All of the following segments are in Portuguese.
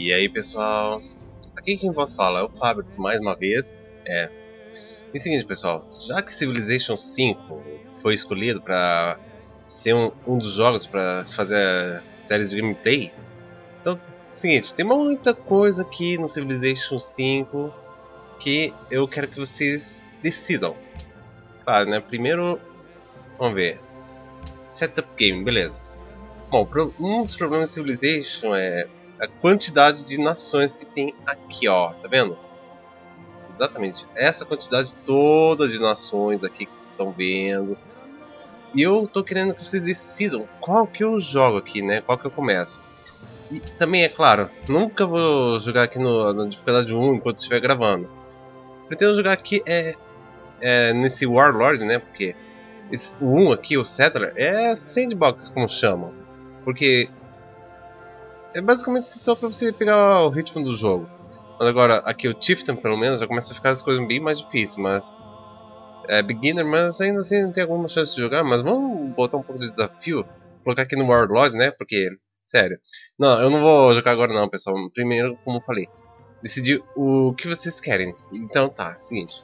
E aí pessoal, aqui quem vos fala é o Fábio mais uma vez. E seguinte pessoal, já que Civilization 5 foi escolhido para ser um dos jogos para se fazer séries de gameplay, então seguinte, tem muita coisa aqui no Civilization 5 que eu quero que vocês decidam. Claro, né? Primeiro, vamos ver. Setup game, beleza. Bom, um dos problemas de Civilization é a quantidade de nações que tem aqui, ó, tá vendo? Exatamente, essa quantidade toda de nações aqui que vocês estão vendo. E eu tô querendo que vocês decidam qual que eu jogo aqui, né? Qual que eu começo. E também, é claro, nunca vou jogar aqui na dificuldade 1 enquanto estiver gravando. Pretendo jogar aqui nesse Warlord, né? Porque o 1 aqui, o Settler, é sandbox, como chamam. Porque é basicamente só pra você pegar o ritmo do jogo. Mas agora, aqui o Chieftain, pelo menos, já começa a ficar as coisas bem mais difíceis, mas... É beginner, mas ainda assim tem alguma chance de jogar, mas vamos botar um pouco de desafio. Colocar aqui no Warlord, né, porque... Sério. Não, eu não vou jogar agora não, pessoal. Primeiro, como eu falei, decidir o que vocês querem. Então tá, seguinte.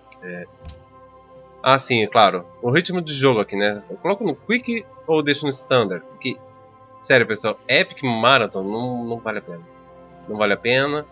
Ah, sim, é claro. O ritmo de jogo aqui, né? Eu coloco no Quick ou deixo no Standard? Porque, sério, pessoal, Epic Marathon não vale a pena. Não vale a pena.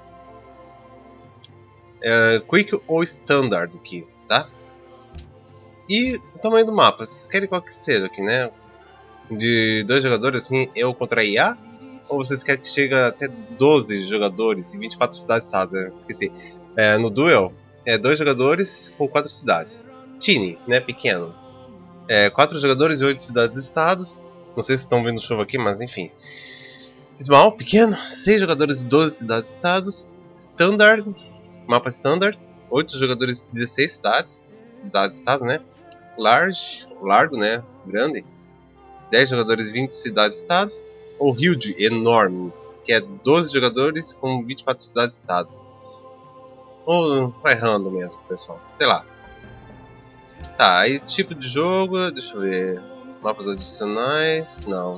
Quick ou Standard aqui, tá? E o tamanho do mapa, vocês querem qual que seja aqui, né? De 2 jogadores, assim, eu contra IA? Ou vocês querem que chegue até 12 jogadores e 24 cidades-estados, né? Esqueci. No Duel, 2 jogadores com 4 cidades. Tiny, né? Pequeno. 4 jogadores e 8 cidades-estados. Não sei se estão vendo chuva aqui, mas enfim. Small, pequeno, 6 jogadores e 12 cidades-estados. Standard, mapa Standard, 8 jogadores e 16 cidades-estados, né? Large, largo, né? Grande. 10 jogadores, 20 cidades-estados. Ou Huge, enorme, que é 12 jogadores com 24 cidades-estados. Ou vai random mesmo, pessoal. Sei lá. Tá, aí tipo de jogo, deixa eu ver. Mapas adicionais, não.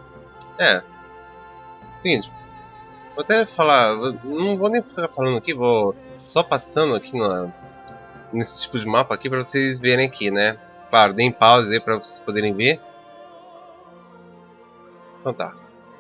Seguinte. Vou até falar, não vou nem ficar falando aqui, vou só passando aqui nesse tipo de mapa aqui pra vocês verem aqui, né? Claro, deem pause aí pra vocês poderem ver. Então tá.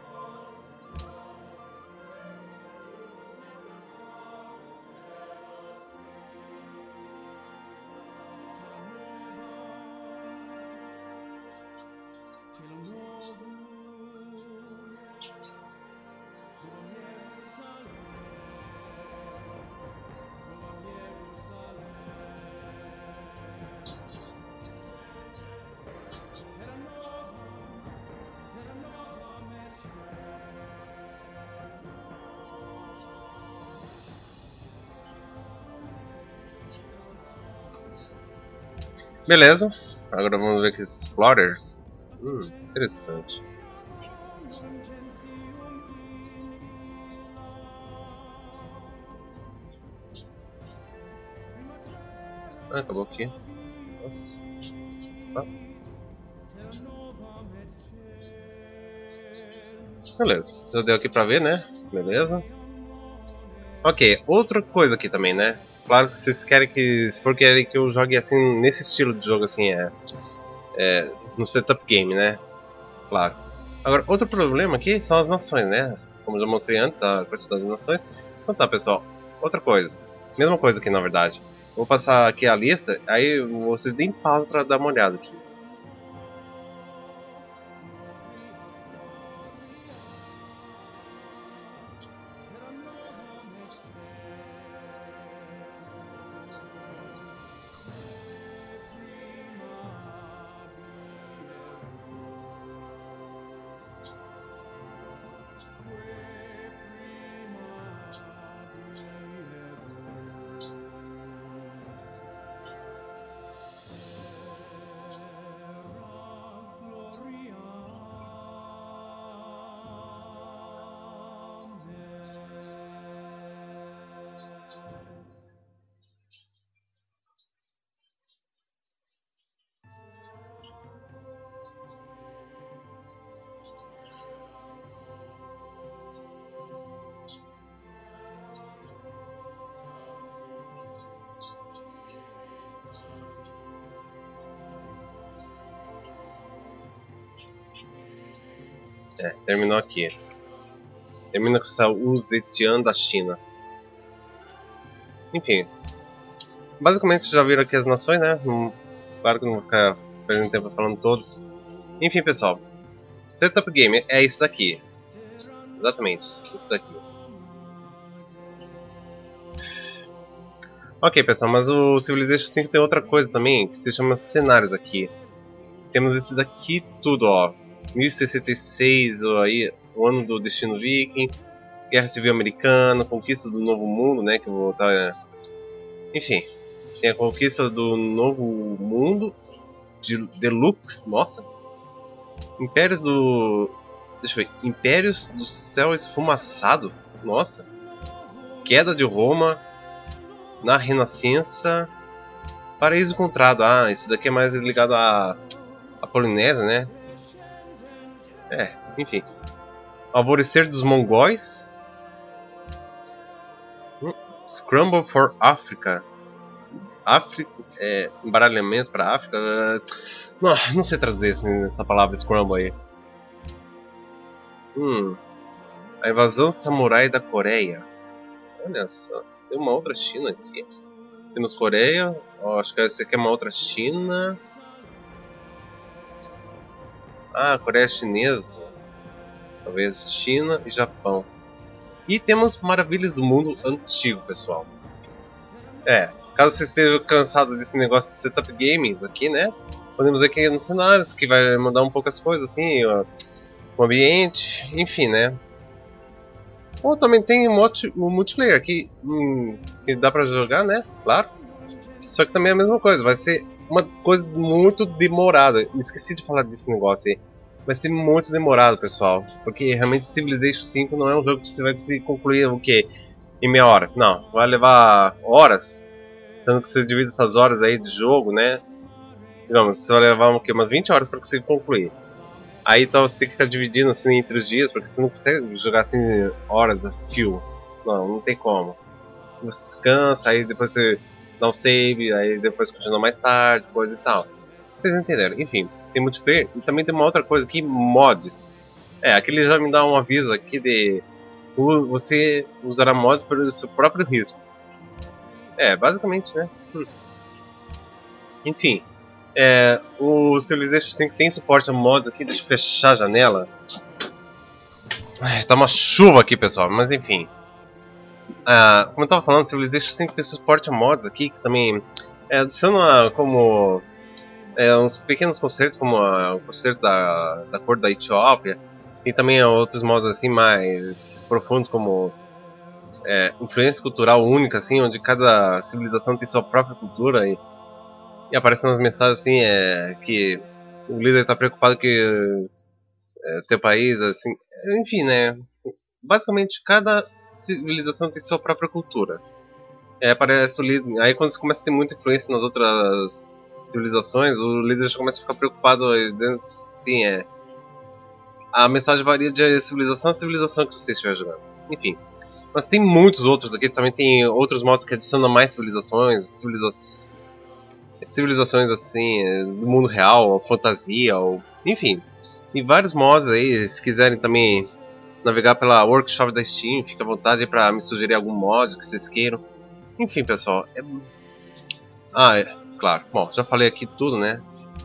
Beleza, agora vamos ver aqui esses Explorers. Interessante. Acabou aqui. Nossa. Beleza, já deu aqui pra ver, né? Beleza. Ok, outra coisa aqui também, né? Claro que vocês querem que, se for querem que eu jogue assim, nesse estilo de jogo assim, no setup game, né? Claro. Agora, outro problema aqui são as nações, né? Como eu já mostrei antes, a quantidade de nações. Então tá, pessoal. Outra coisa. Mesma coisa aqui, na verdade. Vou passar aqui a lista, aí vocês deem pausa pra dar uma olhada aqui. Terminou aqui. Termina com essa Wu Zetian da China. Enfim. Basicamente já viram aqui as nações, né? Claro que não vou ficar perdendo tempo falando todos. Enfim, pessoal. Setup Game é isso daqui. Exatamente, isso daqui. Ok, pessoal, mas o Civilization 5 tem outra coisa também, que se chama cenários aqui. Temos esse daqui tudo, ó. 1066, ó, aí, o ano do destino viking, Guerra Civil Americana, Conquista do Novo Mundo, né, que eu vou estar... Enfim, tem a Conquista do Novo Mundo, de Deluxe, nossa. Impérios do... Deixa eu ver, Impérios do Céu Esfumaçado, nossa. Queda de Roma, na Renascença, Paraíso Encontrado, esse daqui é mais ligado à Polinésia, né? Enfim. Alvorecer dos Mongóis, Scramble for Africa, embaralhamento para África, não sei traduzir essa palavra Scramble aí. A invasão samurai da Coreia. Olha só, tem uma outra China aqui. Temos Coreia, acho que essa aqui é uma outra China. Coreia chinesa. Talvez China e Japão. E temos Maravilhas do Mundo Antigo, pessoal. Caso você esteja cansado desse negócio de setup games aqui, né? Podemos ver aqui nos cenários, que vai mudar um pouco as coisas, assim, o ambiente, enfim, né? Ou também tem o multiplayer aqui, que dá pra jogar, né? Claro. Só que também é a mesma coisa, vai ser uma coisa muito demorada. Esqueci de falar desse negócio aí. Vai ser muito demorado, pessoal. Porque realmente Civilization 5 não é um jogo que você vai conseguir concluir o quê? Em meia hora. Não, vai levar horas. Sendo que você divide essas horas aí de jogo, né? Digamos, você vai levar umas 20 horas para conseguir concluir. Aí então você tem que ficar dividindo assim entre os dias, porque você não consegue jogar assim horas a fio. Não tem como. Você descansa, aí depois você dá um save, aí depois continua mais tarde, coisa e tal. Vocês entenderam? Enfim, tem multiplayer e também tem uma outra coisa aqui, mods. Aqui ele já me dá um aviso aqui de você usará mods pelo seu próprio risco. Basicamente, né? Enfim. O Civilization 5 tem suporte a mods aqui, deixa eu fechar a janela. Tá uma chuva aqui, pessoal, mas enfim. Como eu tava falando, Civilization 5 tem suporte a mods aqui, que também adiciona como uns pequenos concertos, como o concerto da cor da Etiópia, e também outros mods assim mais profundos, como influência cultural única, assim, onde cada civilização tem sua própria cultura e aparecem nas mensagens assim, que o líder está preocupado que teu país, assim, enfim, né? Basicamente, cada civilização tem sua própria cultura. Aparece o líder, aí quando você começa a ter muita influência nas outras civilizações, o líder já começa a ficar preocupado, assim, a mensagem varia de civilização a civilização que você estiver jogando. Enfim, mas tem muitos outros aqui, também tem outros modos que adicionam mais civilizações assim, do mundo real, ou fantasia, ou enfim. Tem vários mods aí, se quiserem também navegar pela workshop da Steam, fica à vontade para me sugerir algum mod que vocês queiram. Enfim, pessoal, claro, bom, já falei aqui tudo, né?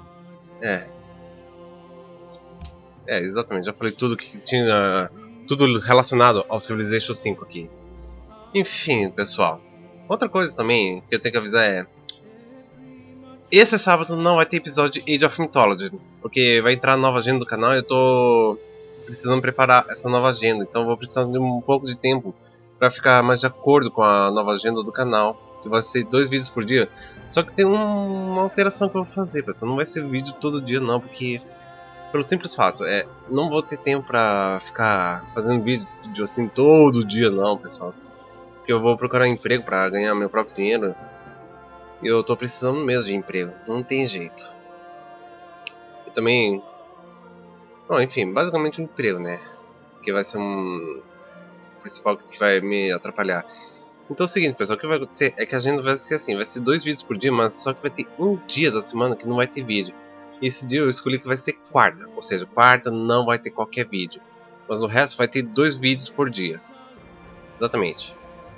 Exatamente, já falei tudo que tinha, tudo relacionado ao Civilization 5 aqui. Enfim, pessoal, outra coisa também que eu tenho que avisar esse sábado não vai ter episódio de Age of Mythology, porque vai entrar a nova agenda do canal e eu tô precisando preparar essa nova agenda, então vou precisar de um pouco de tempo para ficar mais de acordo com a nova agenda do canal, que vai ser 2 vídeos por dia. Só que tem uma alteração que eu vou fazer, pessoal, não vai ser vídeo todo dia não, porque pelo simples fato, não vou ter tempo para ficar fazendo vídeo assim todo dia não, pessoal, porque eu vou procurar um emprego para ganhar meu próprio dinheiro. Eu tô precisando mesmo de emprego, não tem jeito. E também... Bom, enfim, basicamente um emprego, né? Que vai ser o principal que vai me atrapalhar. Então é o seguinte, pessoal, o que vai acontecer é que a agenda vai ser assim, vai ser 2 vídeos por dia, mas só que vai ter um dia da semana que não vai ter vídeo. E esse dia eu escolhi que vai ser quarta, ou seja, quarta não vai ter qualquer vídeo. Mas o resto vai ter 2 vídeos por dia. Exatamente.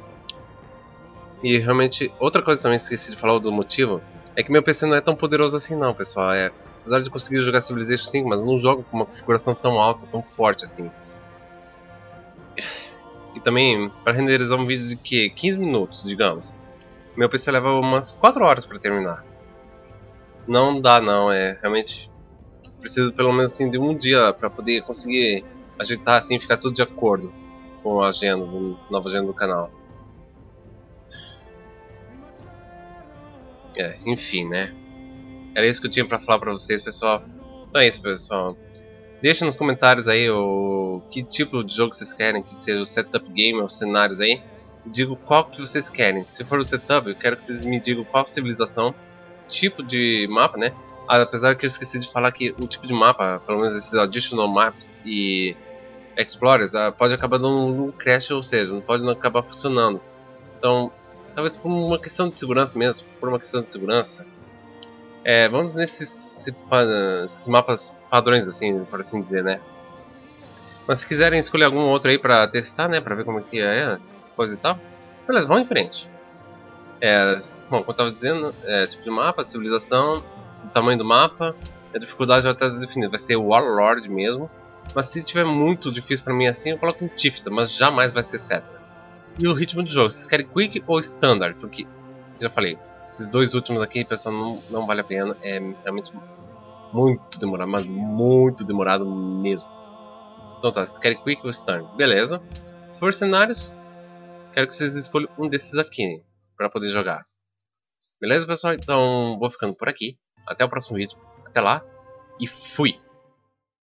E realmente, outra coisa também esqueci de falar do motivo, é que meu PC não é tão poderoso assim não, pessoal. Apesar de conseguir jogar Civilization 5, mas eu não jogo com uma configuração tão alta, tão forte assim. E também, para renderizar um vídeo de que 15 minutos, digamos, meu PC leva umas 4 horas para terminar. Não dá não, realmente preciso pelo menos assim de um dia para poder conseguir ajeitar assim, ficar tudo de acordo com a agenda, nova agenda do canal. Enfim, né? Era isso que eu tinha pra falar pra vocês, pessoal. Então é isso, pessoal. Deixa nos comentários aí que tipo de jogo vocês querem, que seja o setup game ou cenários aí. Digo qual que vocês querem. Se for o setup, eu quero que vocês me digam qual civilização, tipo de mapa, né? Apesar que eu esqueci de falar que o tipo de mapa, pelo menos esses additional maps e explorers, pode acabar dando um crash, ou seja, pode não acabar funcionando. Então, talvez por uma questão de segurança mesmo, por uma questão de segurança, vamos esses mapas padrões, assim, por assim dizer, né? Mas se quiserem escolher algum outro aí pra testar, né, pra ver como é que é, coisa e tal, beleza, vamos em frente. Bom, como eu tava dizendo, tipo de mapa, civilização, o tamanho do mapa, a dificuldade já está definida, vai ser Warlord mesmo. Mas se tiver muito difícil pra mim assim, eu coloco em Tifta, mas jamais vai ser Cetra. E o ritmo do jogo, vocês querem Quick ou Standard? Porque, já falei, esses dois últimos aqui, pessoal, não vale a pena, é realmente muito demorado, mas muito demorado mesmo. Então tá, vocês querem Quick ou Standard? Beleza. Se for cenários, quero que vocês escolham um desses aqui para poder jogar. Beleza, pessoal? Então vou ficando por aqui. Até o próximo vídeo. Até lá e fui!